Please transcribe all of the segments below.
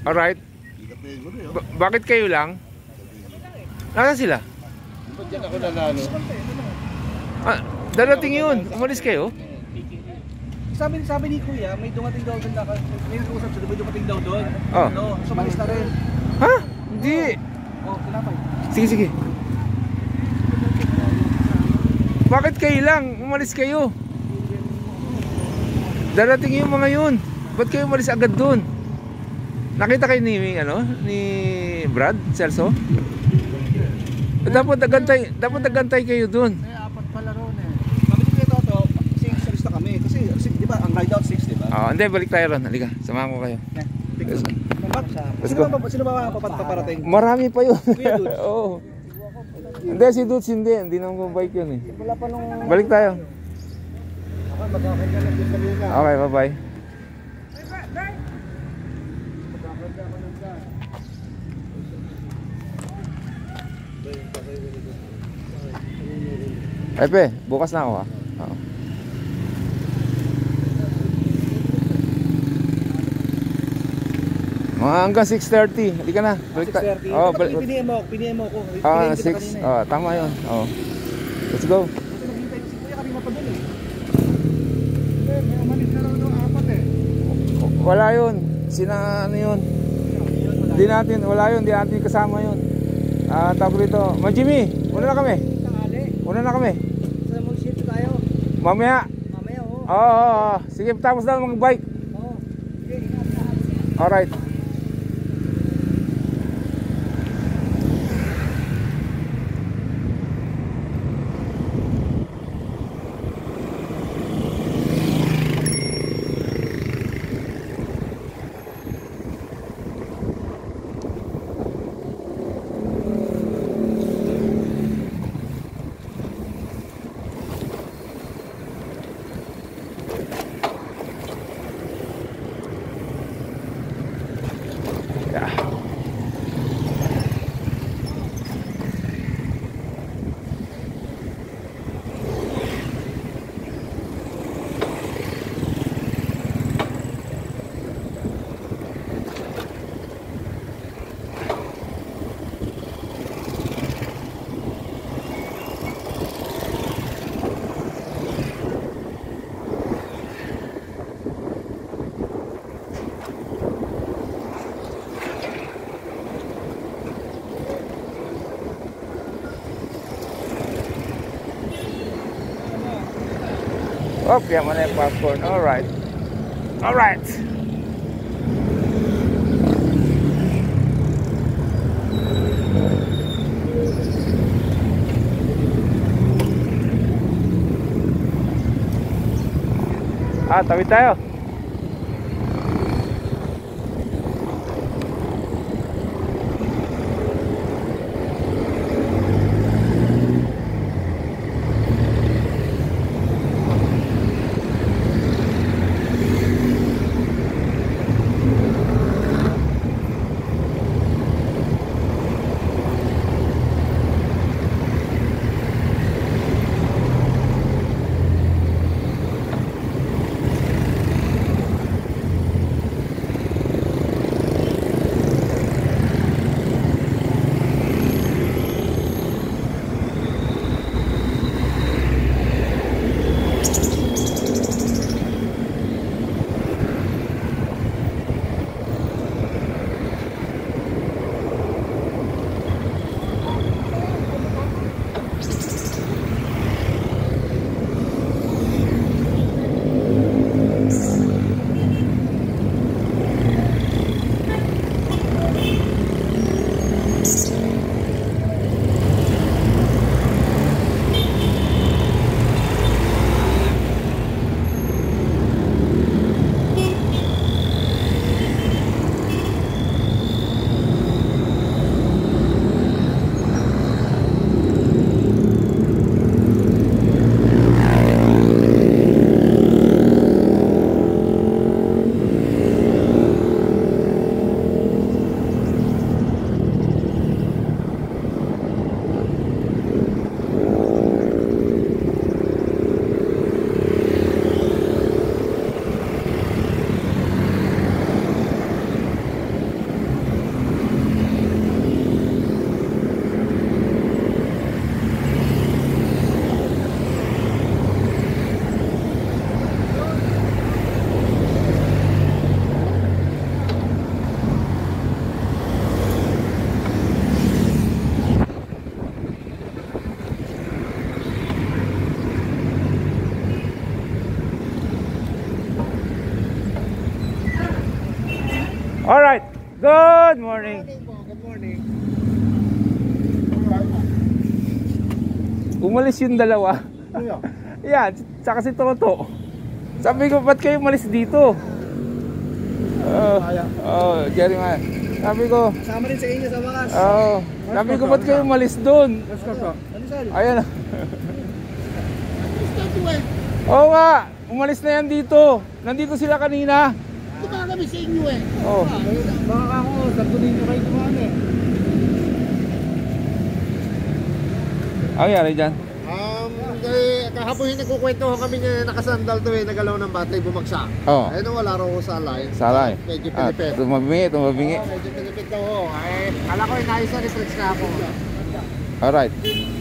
Alright. Bakit kayo lang? Nasaan sila? Ba't dyan ako nanalo? Darating yun. Umalis kayo? Sabi ni Kuya, may dumating daw doon. May nag-uusap siya, may dumating daw doon. Oh. No, so malis na rin. Ha? Hindi. Oh, tinapay. Sige. Bakit kayo lang? Umalis kayo. Darating yung mga yun. Ba't kayo umalis agad doon? Nakita kayo ni Brad Celso? Dapat nagantay kayo doon. Apat pala ron eh. Sabi ni Kuya Toto, 6 alis na kami. Kasi, di ba, ang ride out 6, di ba? Hindi, balik tayo ron. Halika, samahan ko kayo. Let's go. Sino ba paparating? Marami pa yun. Kuya Dudes? Oo. Hindi, si Dudes hindi naman bike yun eh. Wala pa nung... Balik tayo. Magkakaroon ka lang din kanina. Okay, bye-bye. Ay, pe, bukas na ako ha. Oo. Mga hanggang 6:30. Halika na. Balik tayo. 6:30. Oh, Pinihan mo ako. 6. Tama yun. Oh. Let's go. Kasi naghintay si Kuya kanina pa doon eh. May umalis na raw doon, 4 eh. Wala yun. Ano yun? Wala yun. Hindi natin kasama yun. Tawag rito. Jimmy, una na kami. Sa mag-shift tayo. Mamaya. Oo. Sige, tapos na mag-bike. Oo. Okay, ingat. Alright. Oh, kaya mo na yung popcorn. Alright. Tawid tayo. Good morning. Good morning. Umalis yung dalawa. Yan, tsaka si Toto. Sabi ko, ba't kayo umalis dito? Jerry man. Sabi ko, Kasama rin sa inyo sa wakas. sabi ko, ba't kayo umalis doon? Ayan. Oo nga, umalis na yan dito. Nandito sila kanina. Diba kami sa inyo eh? Oh. Baka ako, sabi ninyo kayo kumain eh. Ano nangyari dyan? Kahapon nagkukwentuhan kami niya nakasandal to eh, nagalaw ng batay, bumagsak. Oo. Ayun wala raw sa alay. Salay. Medyo pinipit. Tumabingi. Medyo pinipit daw ho. Ay, kala ko inayos na reflex na ako. Alright.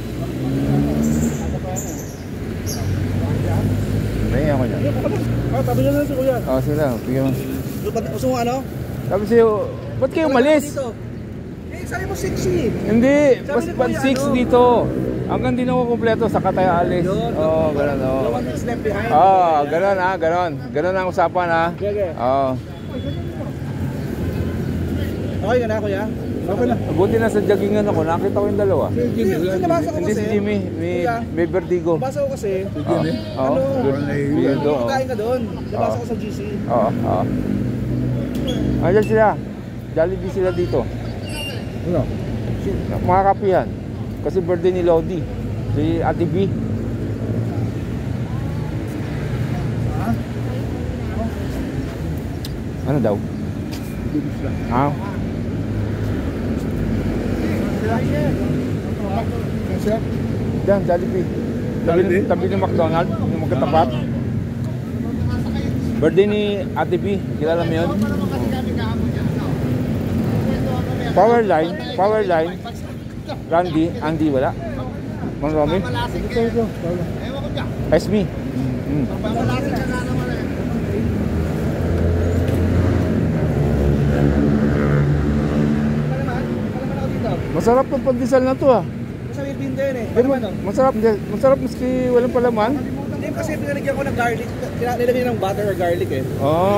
Tingnan ako dyan. Tabi na lang si Kuya. Sila. Bigyan mo. Gusto mo ano? Sabi sa'yo, ba't kayo umalis? Eh, sabi mo 6 Hindi, Sabi ni mas Kuya, 6 ano? dito. Hanggang di na ko kumpleto, saka tayo alis. Oo, ganun. The one that's left behind. Ganun. Ganun ang usapan ha. Okay. Oo. Okay ka na, Kuya? Okay na. Buti na sa joggingan ako, nakita ko yung dalawa. Nabasa ko Hindi kasi. si Jimmy, may vertigo. Nabasa ko kasi. Oo. Vertigo. Kumakain ka doon. Nabasa ko sa GC. Oo. Ayan sila. Jollibee sila dito. Ano? Mga kapihan. Kasi birthday ni Lodi. Si Ate B. Ano daw? Ha? Diyan, Jollibee. Tabi ni McDonald, yung magkatapat. Birthday ni Ate B. Kilala mo yun? Power line. Andy, wala? Mang Romy? Esme. Masarap ng pandesal na to ah. Masarap din din eh. Masarap maski walang palaman. Hindi kasi pinalagyan ko ng garlic. Nilagyan ng butter or garlic eh.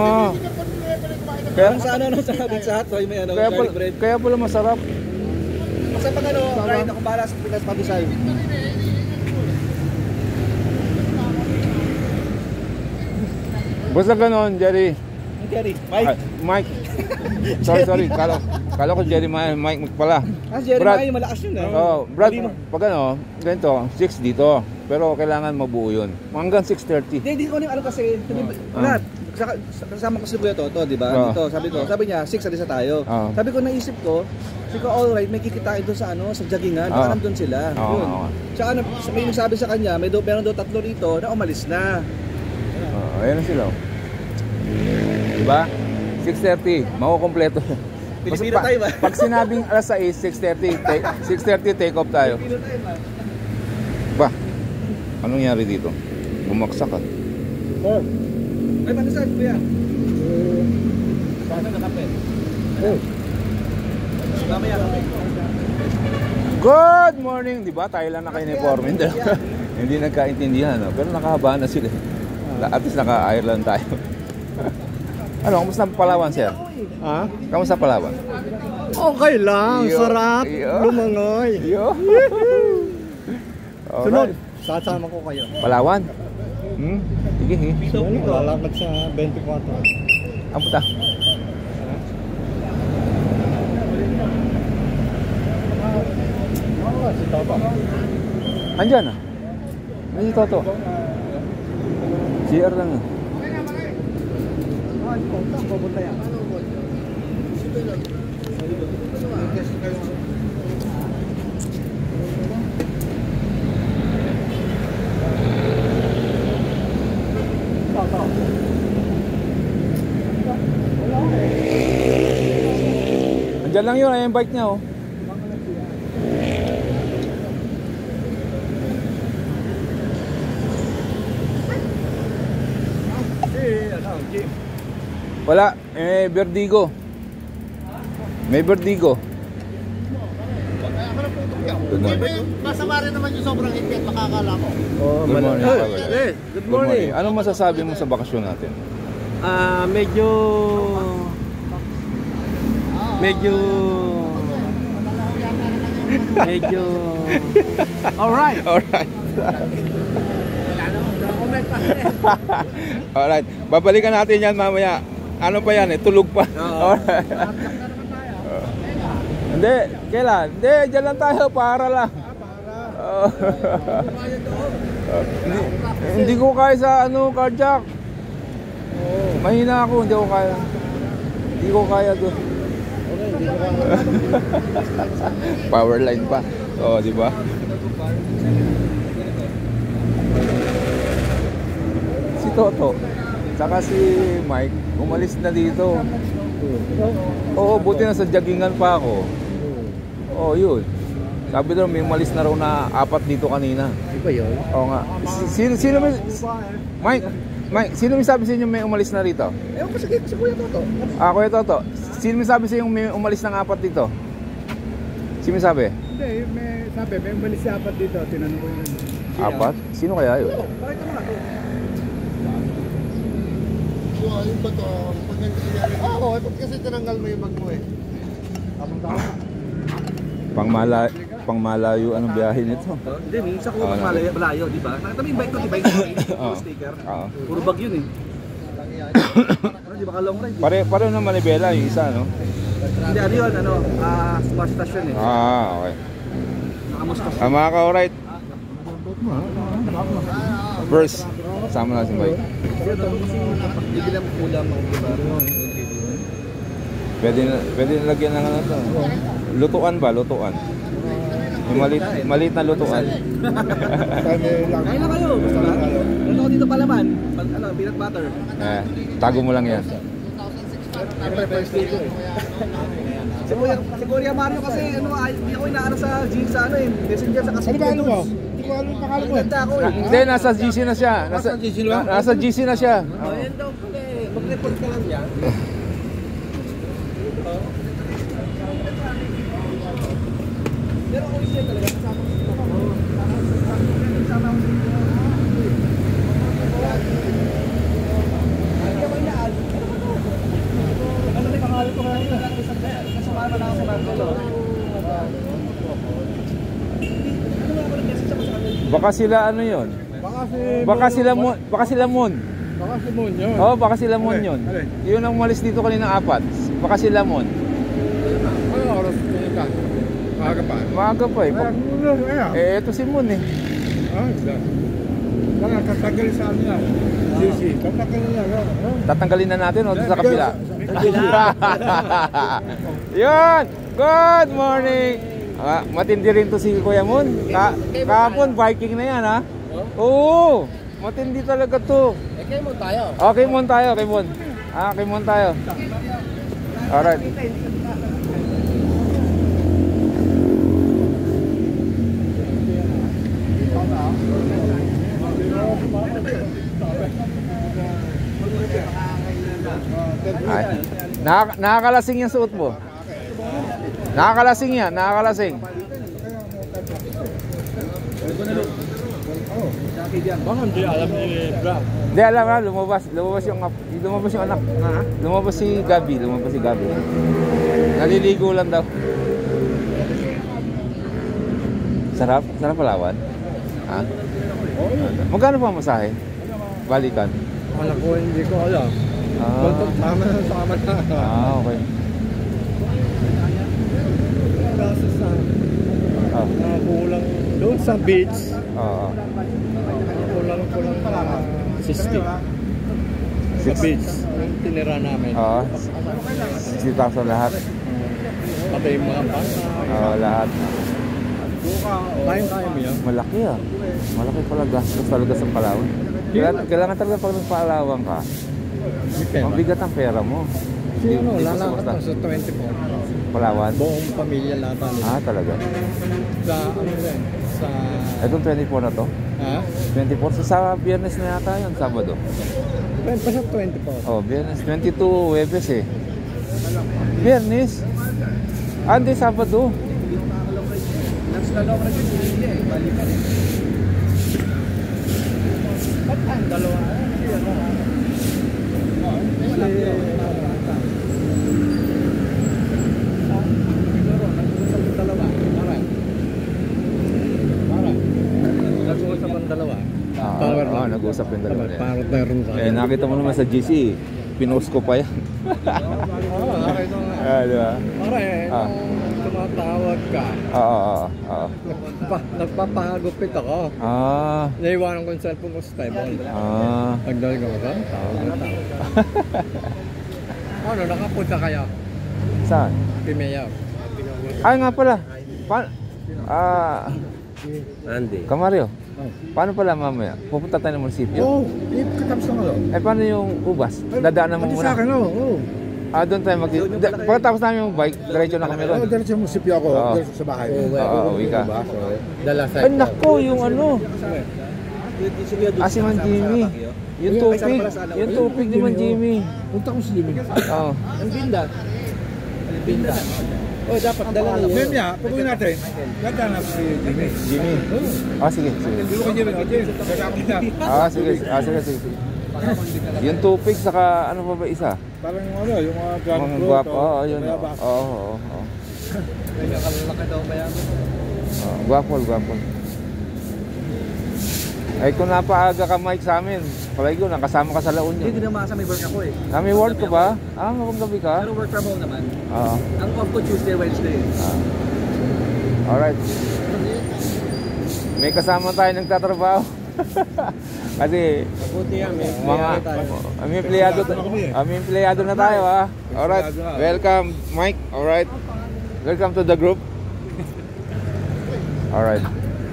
Kaya sa hotdog may garlic bread. Kaya pala masarap. Sa pag garlic ako para sa Pinas Pandesal. Basta ganon, Jerry. Jerry, Mike. Mike. Sorry. Kala ko Jerry Mike pala. Jerry Brad, Mike, malakas yun eh. Brad, pag ganito, 6 dito. Pero kailangan mabuo yun. Hanggang 6:30. Hindi ko ano kasi, Brad, kasama ko si Kuya Toto, di ba? Dito, sabi niya, 6 alisa tayo. Sabi ko, naisip ko, alright, may kikitain doon sa sa joggingan, baka nandun sila. Yun. Tsaka may nagsabi sa kanya, meron daw 3 rito na umalis na. Ayan na sila. Diba? 6:30, makukompleto. Pilipino tayo ba? Pag sinabing alas 6, 6:30 take off tayo. Ba? Anong nangyari dito? Bumaksak ka. Ay, Pandesal, Kuya. Paano na kape? Mamaya kape. Good morning! Diba? Tayo lang naka-uniform. Hindi nagkaintindihan. Pero nakahabaan na sila. At least naka-Ireland tayo. Ano, kamusta Palawan, sir? Ha? Kamusta Palawan? Okay lang, sarap, lumangoy. Sunod, sasama ko kayo. Palawan? Sige. Lalakad sa 24. Ang puta. Si Toto. Andyan ah. May si Toto. CR lang ah. Pupunta yan. Andyan lang yun, ay yung bike niya oh. Wala, vertigo. May vertigo. Masama rin naman yung sobrang higpit, makakala ko. Good morning. Good morning. Anong masasabi mo sa bakasyon natin? Medyo medyo alright. Alright, babalikan natin yan mamaya. Ano pa yan eh, tulog pa. Alright. Hindi, kailan? Hindi, dyan lang tayo, para lang. Hindi ko kaya sa ano, carjack. Mahina ako, hindi ko kaya. Hindi ko kaya doon. Power line pa. Oh, di ba? Si Toto, saka si Mike, umalis na dito. Oo, buti na sa joggingan pa ako. Oo, yun. Sabi daw, may umalis na raw na 4 dito kanina. Di ba yun? Oo nga. Sino may... Mike, sino may sabi sa inyo may umalis na rito? Ewan ko si Kuya Toto. Kuya Toto. Sino may sabi sa inyo may umalis ng 4 dito? Sino may sabi? Hindi, may umalis si 4 dito. Tinanong ko yun. 4? Sino kaya yun? Bakit ka mga to? Yung ba to? Pag nangyayari. Oo, ito kasi tinanggal mo yung bag mo eh. Pangmalayo anong biyahe nito? Hindi, minsan ko malayo, di ba? Nakita mo yung bike ko, di ba? Yung sticker. Puro bag yun eh. Di ba ka long ride? Pareho na manibela yung isa, no? Hindi, ano yun, bus station eh. Okay. Nakamustas. Mga ka-alright. Verse. Sama na si Mike. Hindi lang kulang mo, di ba? Pwede na lagyan ng ano to. Lutuan ba? Lutuan. Yung maliit na lutuan. Kain na kayo. Gusto na? Ano ko dito palaman? Peanut butter. Tago mo lang yan. Siyempre, first dito eh. Si Kuya Mario kasi, hindi ako inaano sa jeans eh. Messenger sa kasi. Ano ba ano mo? Hindi ko alam yung pangalan mo. Ganda ako eh. Hindi, nasa GC na siya. Nasa GC na siya. Yan daw pala eh. Mag-report ka lang yan. Pero kung siya talaga, kasama ko dito. Kasama ko dito. Hindi ako inaan. Ano may pangalan ko ngayon? Kasama naman ako sa Marcelo. Baka sila ano yun? Baka sila Mon. Baka si Mon yun. Oo, baka sila Mon yun. Yun ang umalis dito kanina 4. Baka sila Mon. Ano oras ka? Maaga pa. Maaga pa eh. Ito si Mon eh. Baka tatanggalin sa amin yan. Sisi. Tatanggalin yan. Tatanggalin na natin o sa kapila. Yun! Good morning! Matindi rin to si Kuya Mon. Kahapon Viking na yan ha. Oo! Matindi talaga to. Kay Mon tayo. Okay, Mon tayo. Kay Mon. Kay Mon tayo. Alright. Nakakalasing yung suot mo. Nakakalasing yan, nakakalasing. Baka hindi alam ni Bra. Hindi alam ha, lumabas yung anak. Lumabas si Gabi. Naliligo lang daw. Sarap Palawan. Ha? Magkano pa masahe? Balikan. Alam ko, hindi ko alam. Sama na. Okay. Kaso sa kulang doon sa beach. Kulang 60. Sa beach. Tinira namin. 60,000 lahat. Pati yung mga bata. Lahat. Kaya mo yan? Malaki ah. Malaki pala gastos talaga sa Palawan. Kailangan talaga pag nagpaalawang ka. Mabigat ang pera mo. Sino? Lalakad na sa 24. Palawan? Buong pamilya laban. Talaga? Sa ano yan? Sa... Itong 24 na to? 24? Sa Biyernes na yata yun, Sabado. Basta 24. Biyernes. 22 Webes eh. Biyernes? Hindi, Sabado. Nagsalong na siya eh. Balikan eh. Ba't ang dalawa? mag-usap yung dalawa yan. Para meron sa Eh, nakita mo naman sa GC, pinost ko pa yan. Di ba? Pare, nung tumatawag ka, nagpapagupit ako. Naiwanan ko yung cellphone ko sa table. Pagdali ko ka, tawag. Ano, nakapunta kayo? Saan? Pimayaw. Ay nga pala. Andy. Kamario, paano pala mamaya? Pupunta tayo ng munisipyo? Oo, katapos na nga. Eh, paano yung ubas? Dadaanan mo muna. Sa akin, oo. Doon tayo pagkatapos namin yung bike, diretso na kami ron. Diretso yung munisipyo ako, diretso sa bahay. Uwi ka. Dala sa. Ay, nako, yung ano. Si Man Jimmy. Yung tupig ni Man Jimmy. Punta ko si Jimmy. Oo. Ang binda. Oh, dapat dala na yun. Ma'am, pag-uwi natin. Gaganap si Jimmy. Sige. Sige. Dilo kay Jimmy. Sige. Yung tupig, saka ano pa ba isa? Parang ano, yung mga Mga guwapo. Yun. Oo. May nakalaki daw ba yan? Guwapo. Ay, kung napaaga ka, Mike, sa amin, palagi ko, nakasama ka sa La Union. Hindi naman sa may work ako eh. May work ka ba? Magagabi ka? Pero work from home naman. Oo. Ang off ko Tuesday, Wednesday. Alright. May kasama tayo nagtatrabaho. Kasi Mabuti yan, may empleyado na tayo, ha. Alright. Welcome, Mike. Alright. Welcome to the group. Alright.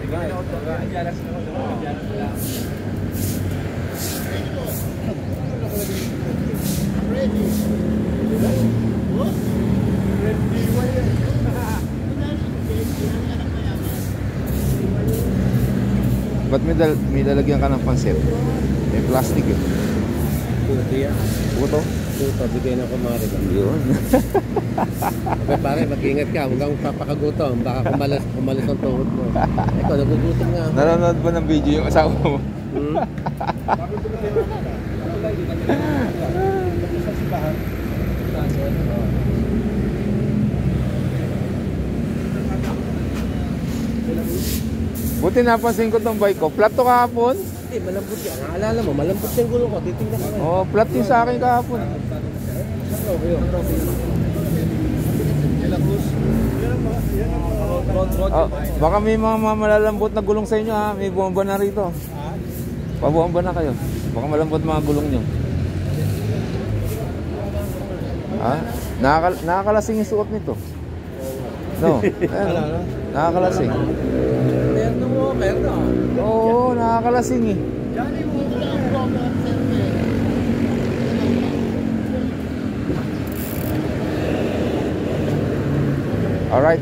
Ba't may lalagyan ka ng pansit? May plastic eh. Puto? Puto, bigay na kumari ka. Yun. Pare, mag-ingat ka. Huwag kang papakagutom. Baka kumalas ang tuhod mo. Ikaw, nagugutom nga. Nanonood ba ng video yung asawa mo? Buti napansin ko tong bike ko. Flat to kahapon. Malambot yan. Naalala mo, malambot yung gulong ko. Titingnan ko. Oh, flat yung sa akin kahapon. Baka may mga malalambot na gulong sa inyo, ha. May buwamba na rito. Pabuwamba na kayo. Baka malambot mga gulong nyo. Nakakalasing yung suot nito. No? Nakakalasing. Oo, nakakalasing eh. Alright.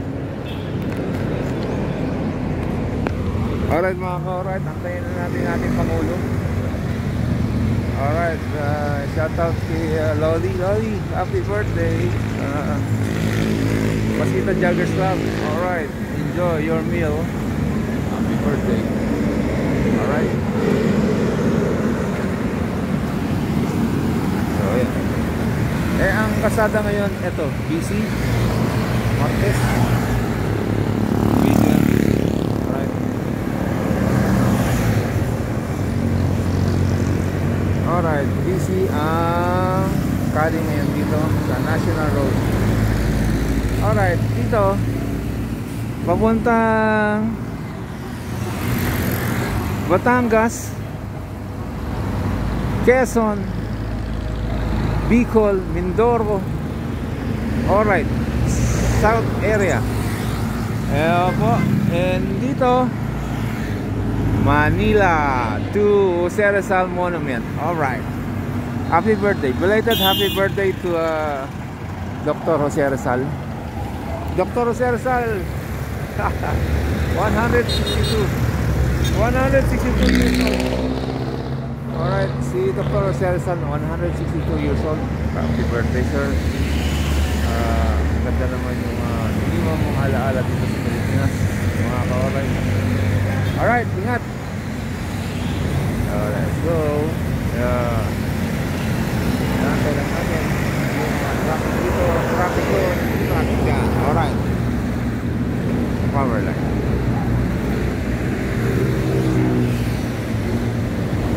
Alright mga ka-alright, antayin na natin ating Pangulo. Alright, shout out kay Loli. Loli, happy birthday. Pasita Joggers Club. Alright, enjoy your meal. Happy birthday. Alright. So, yan. Ang kasada ngayon, ito, BC Martes. BC na. Alright. Alright, BC ang kali ngayon dito sa National Road. Alright, dito papuntang Batangas, Quezon, Bicol, Mindoro. Alright, South area. Po. And dito Manila to Jose Rizal Monument. Alright, happy birthday, belated happy birthday to Dr. Jose Rizal. Dr. Jose Rizal 162 years old. Alright, si Dr. Jose Rizal 162 years old. Happy birthday, sir. Ganda naman yung iniwan mong alaala dito sa Pilipinas, mga ka-alright. Alright, ingat. Let's go. Nantay lang natin yung traffic dito, traffic doon, traffic dyan. Alright, power line.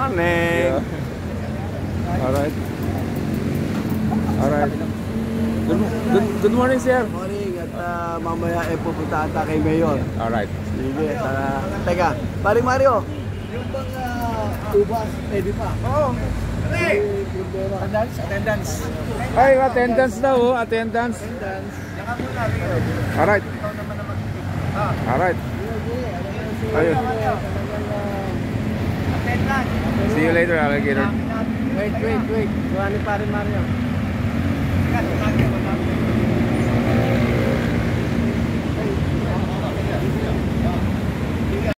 Morning. Yeah. Alright. Alright. Good morning, sir. Morning at mamaya pupunta ata kay Mayor. Alright. Sige, teka, paring Mario. Yung bang ubas, pwede pa? Oo. Attendance. Ay, attendance daw, oh. Attendance. Alright. Alright. Ayun. See you later, alligator. Wait. Kuha ni paring Mario.